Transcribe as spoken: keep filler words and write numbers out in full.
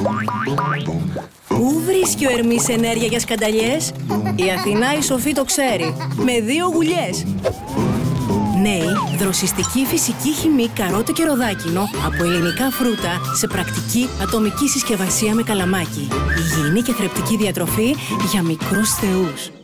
Πού βρίσκει ο Ερμής ενέργεια για σκανταλιές? Η Αθηνά η Σοφή το ξέρει. Με δύο γουλιές. Νέοι, δροσιστική φυσική χυμή καρότο και ροδάκινο από ελληνικά φρούτα σε πρακτική ατομική συσκευασία με καλαμάκι. Υγιεινή και θρεπτική διατροφή για μικρούς θεούς.